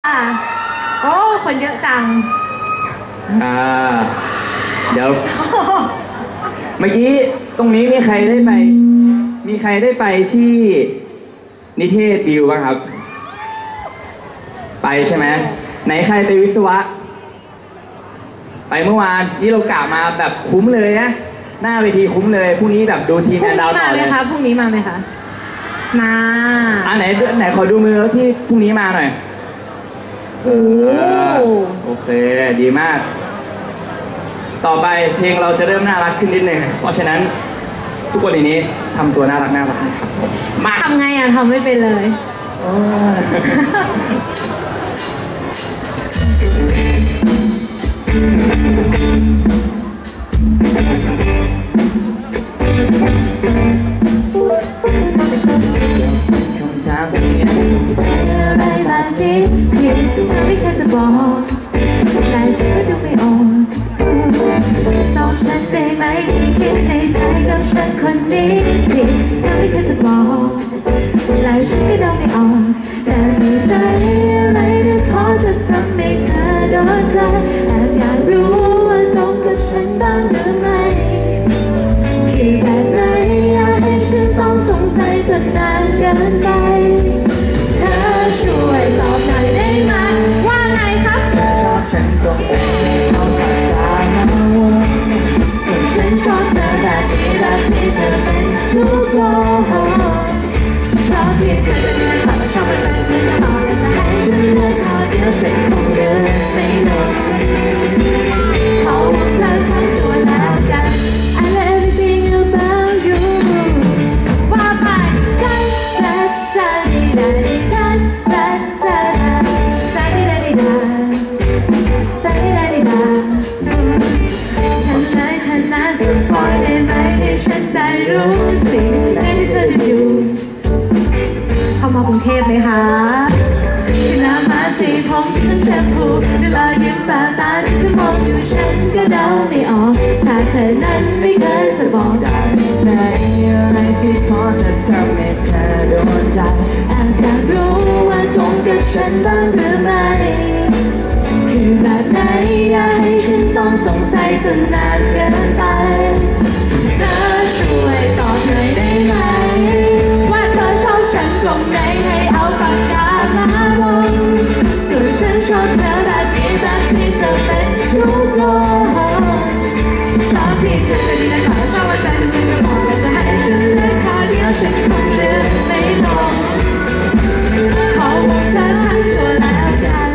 โอ้คนเยอะจังเดี๋ยวเมื่อกี้ตรงนี้มีใครได้ไปที่นิเทศบิวบ้างครับไปใช่ไหมไหนใครไปวิศวะไปเมื่อวานนี่เรากะมาแบบคุ้มเลยนะหน้าเวทีคุ้มเลยพรุ่งนี้แบบดูทีมแมนดาวต่อเลยพรุ่งนี้มาไหมคะมาไหนขอดูมือที่พรุ่งนี้มาหน่อยโอเคดีมากต่อไปเพลงเราจะเริ่มน่ารักขึ้นนิดนึงเพราะฉะนั้นทุกคนในนี้ทำตัวน่ารักนะครับมาทำไงทำไม่เป็นเลยอะไรแบบนี้ที่ฉันไม่เคยจะบอกแต่ฉันก็ดูไม่ออกตอบฉันได้ไหมที่คิดในใจกับฉันคนนี้ที่เธอไม่เคยจะบอกและฉันก็เดาไม่ออกแต่มีอะไรที่ขอจะทำให้เธอโดนใจแอบอยากรู้ว่าตรงกับฉันบ้างหรือไม่คือแบบไหนอยากให้ฉันต้องสงสัยจนนานเกินไปเธอช่วยตอบหน่อยได้ไหมว่าไงครับชอบฉันตรงไหนเอาปากกามาวงส่วนฉันชอบเธอแบบนี้แบบที่เธอเป็นทุกโลกชอบที่เธอจะมีความชอบใจไม่พอและจะให้ฉันเลือกข้อเดียวฉันคงเดินไม่ลงเพราะว่าเธอทั้งตัวแล้วกัน I love everything about you ว่าไปกันจัดจัดได้จัดจัดจัดจัดได้ได้จัดได้ได้ฉันเลยขนาดสปอยได้ไหมให้ฉันได้รู้สิ่งที่เธอได้อยู่เข้ามากรุงเทพไหมคะหน้ามาสีผมถึงแชมพูในรอยยิ้มแบบตาที่เธอมองอยู่ฉันก็เดาไม่ออกถ้าเธอนั้นไม่เคยจะบอกได้ไหมอะไรที่พอจะทำให้เธอโดนใจแอบอยากรู้ว่าตรงกับฉันบ้างหรือไม่คือแบบไหนอยากให้ฉันต้องสงสัยจนนานเกินไปเธอช่วยตอบหน่อยได้ไหมว่าเธอชอบฉันตรงไหนให้เอาปากกามาวงส่วนฉันชอบเธอแบบนี้แบบที่เธอเป็นทุกโลกชอบที่เธอจะดีและขอชอบว่าใจมันเป็นกระบอกและจะให้ฉันเลือกข้อเดียวฉันคงเลือกไม่ลงขอวงเธอทั้งตัวแล้วกัน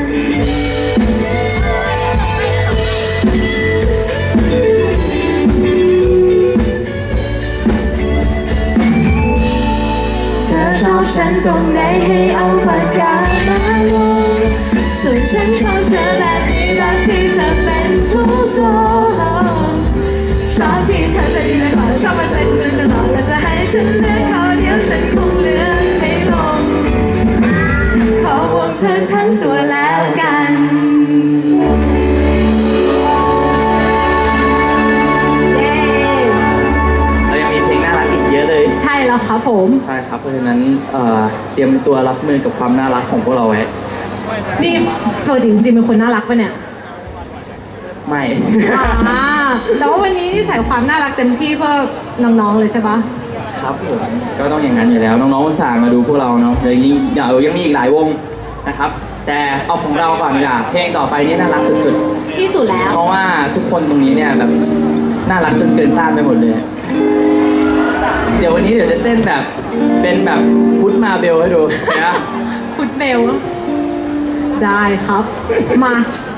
ชอบฉันตรงไหนให้เอาปากกามาวงส่วนฉันชอบเธอแบบนี้แบบที่เธอเป็นทุกโลกชอบที่เธอจะดีและขอชอบว่าใจมันตลอดและจะให้ฉันเลือกข้อเดียวฉันคงเลือกไม่ลงขอวงเธอทั้งตัวแล้วกันใช่แล้วครับผมใช่ครับเพราะฉะนั้นเตรียมตัวรับมือกับความน่ารักของพวกเราไว้นี่ปกติจริงๆเป็นคนน่ารักปะเนี่ยไม่แต่ว่าวันนี้นี่ใส่ความน่ารักเต็มที่เพื่อน้องๆเลยใช่ปะครับผมก็ต้องอย่างนั้นอยู่แล้วน้องๆอุตส่าห์มาดูพวกเราเนาะยังมีอีกหลายวงนะครับแต่เอาของเราก่อนดีกว่าเพลงต่อไปนี่น่ารักสุดๆที่สุดแล้วเพราะว่าทุกคนตรงนี้เนี่ยแบบน่ารักจนเกินต้านไปหมดเลยเดี๋ยววันนี้จะเต้นแบบเป็นแบบฟุตมาเบลให้ดูนะฟุตเบลได้ครับมา